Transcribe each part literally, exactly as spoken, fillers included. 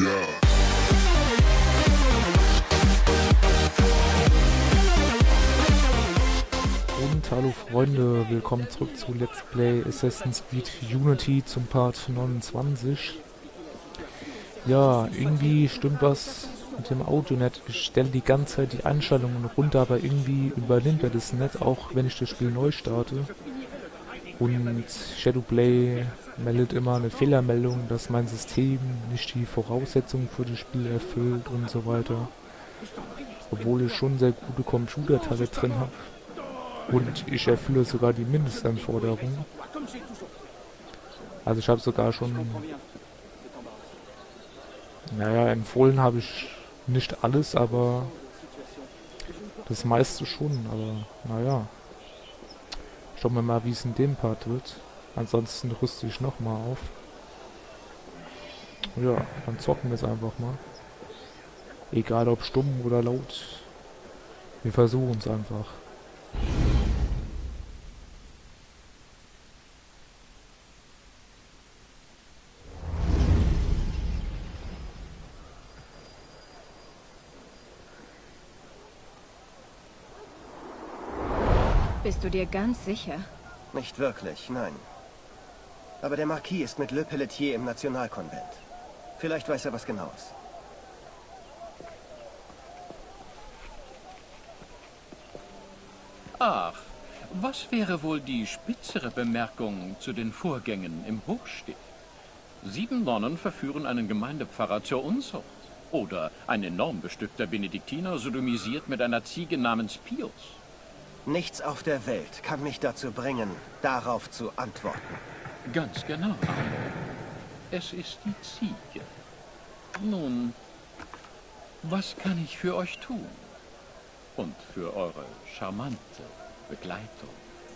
Und hallo Freunde, willkommen zurück zu Let's Play Assassin's Creed Unity zum Part neunundzwanzig. Ja, irgendwie stimmt was mit dem Audio nicht. Ich stelle die ganze Zeit die Einstellungen runter, aber irgendwie übernimmt er das nicht, auch wenn ich das Spiel neu starte. Und Shadowplay meldet immer eine Fehlermeldung, dass mein System nicht die Voraussetzungen für das Spiel erfüllt und so weiter. Obwohl ich schon sehr gute Computerteile drin habe. Und ich erfülle sogar die Mindestanforderungen. Also ich habe sogar schon... Naja, empfohlen habe ich nicht alles, aber das meiste schon. Aber naja. Schauen wir mal, wie es in dem Part wird. Ansonsten rüste ich nochmal auf. Ja, dann zocken wir es einfach mal. Egal ob stumm oder laut. Wir versuchen es einfach. Bist du dir ganz sicher? Nicht wirklich, nein. Aber der Marquis ist mit Le Pelletier im Nationalkonvent. Vielleicht weiß er was Genaues. Ach, was wäre wohl die spitzere Bemerkung zu den Vorgängen im Hochstift? Sieben Nonnen verführen einen Gemeindepfarrer zur Unzucht. Oder ein enorm bestückter Benediktiner sodomisiert mit einer Ziege namens Pius. Nichts auf der Welt kann mich dazu bringen, darauf zu antworten. Ganz genau, Arno. Es ist die Ziege. Nun, was kann ich für euch tun? Und für eure charmante Begleitung.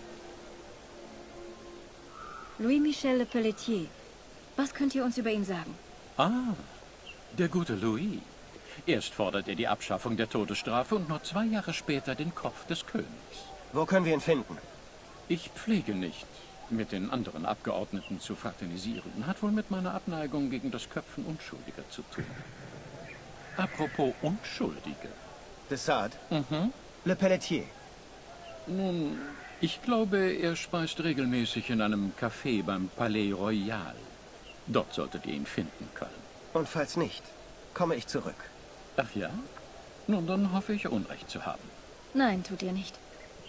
Louis-Michel Le Pelletier. Was könnt ihr uns über ihn sagen? Ah, der gute Louis. Erst fordert er die Abschaffung der Todesstrafe und nur zwei Jahre später den Kopf des Königs. Wo können wir ihn finden? Ich pflege nicht, mit den anderen Abgeordneten zu fraternisieren. Hat wohl mit meiner Abneigung gegen das Köpfen Unschuldiger zu tun. Apropos Unschuldige. De Sade? Mhm. Le Pelletier? Nun, ich glaube, er speist regelmäßig in einem Café beim Palais Royal. Dort solltet ihr ihn finden können. Und falls nicht, komme ich zurück. Ach ja? Nun, dann hoffe ich, Unrecht zu haben. Nein, tut ihr nicht.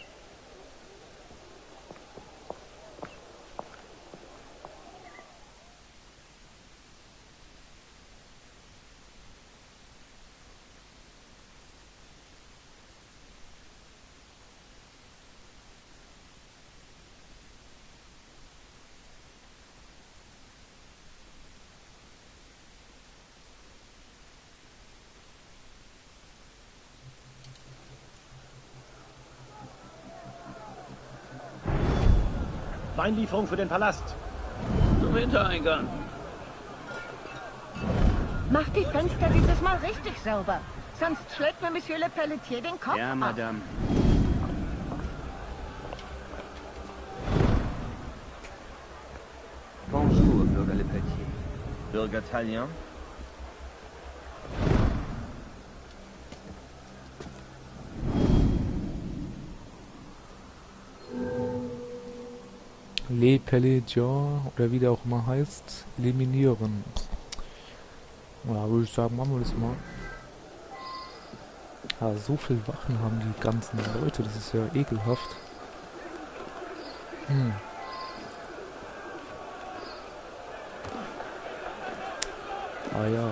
Weinlieferung für den Palast. Zum Hintereingang. Mach die Fenster dieses Mal richtig sauber. Sonst schlägt mir Monsieur Le Pelletier den Kopf Ja, ab. Madame. Bonjour, Bürger Le Pelletier. Bürger Tallien? Le Pelletier, oder wie der auch immer heißt, eliminieren. Ja, würde ich sagen, machen wir das mal. Ja, so viel Wachen haben die ganzen Leute, das ist ja ekelhaft. Hm. Ah ja.